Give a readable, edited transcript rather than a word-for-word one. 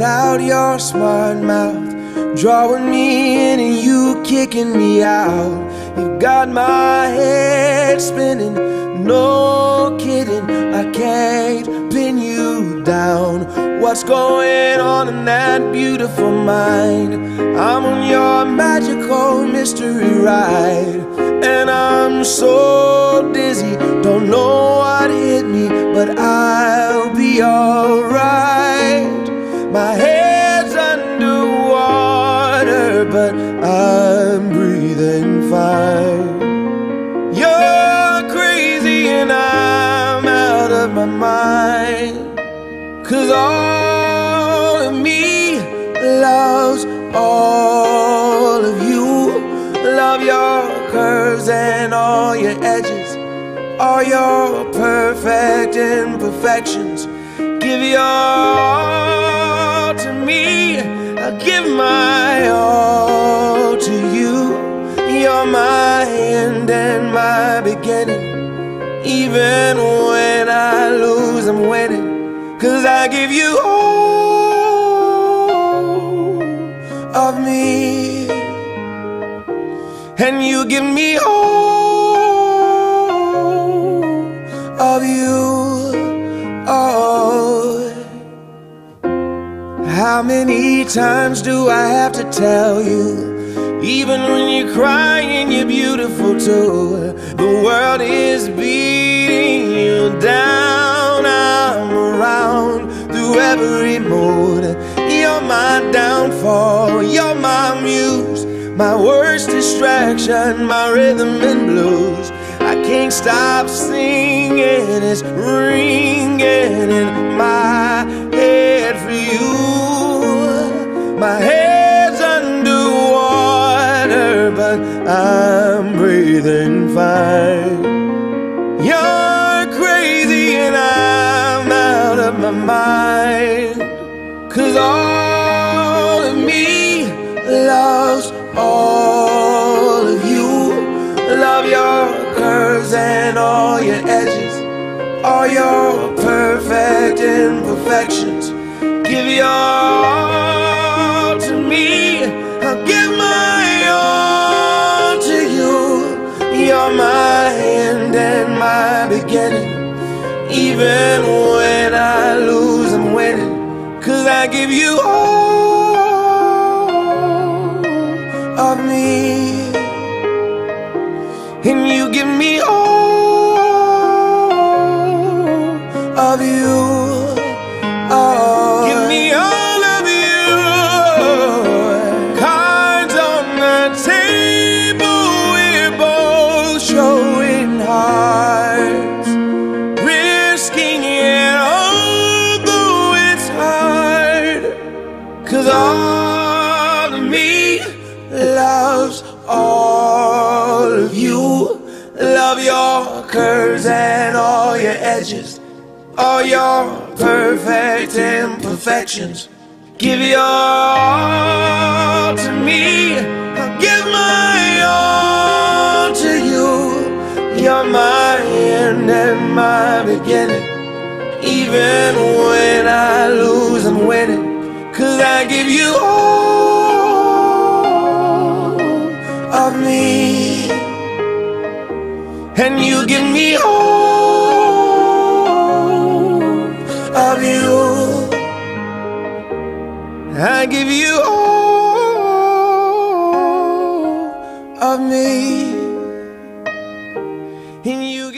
out your smart mouth, drawing me in and you kicking me out. You got my head spinning, no kidding, I can't pin you down. What's going on in that beautiful mind? I'm on your magical mystery ride, and I'm so dizzy, don't know what hit me, but I'll be alright. My head's underwater, but I'm breathing fine. You're crazy and I'm out of my mind, 'cause all of me loves all of you. Love your curves and all your edges, all your perfect imperfections. Give your all to me, I'll give my all to you. You're my end and my beginning. Even when I lose, I'm winning, 'cause I give you all of me, and you give me all of you. Oh, how many times do I have to tell you? Even when you're crying, you're beautiful too. The world is beating you down. I'm around through every mood. You're my downfall, you're my muse, my worst distraction, my rhythm and blues. I can't stop singing, it's ringing in my head for you. My head's underwater, but I'm breathing fine. You're crazy and I'm out of my mind, 'cause all of me loves all of you. Love your curves and all your edges, all your perfect imperfections. Give your all to me, I'll give my all to you. You're my end and my beginning. Even when I lose, I'm winning, 'cause I give you all of me, and you give me all of you. Oh, give me all of you. Cards on the table, we're both showing hearts, risking it although it's hard, 'cause all of me loves all of you. Love your curves and all your edges, all your perfect imperfections. Give your all to me, I'll give my all to you. You're my end and my beginning. Even when I lose, I'm winning, 'cause I give you all of me, and you give me all of you. I give you all of me, and you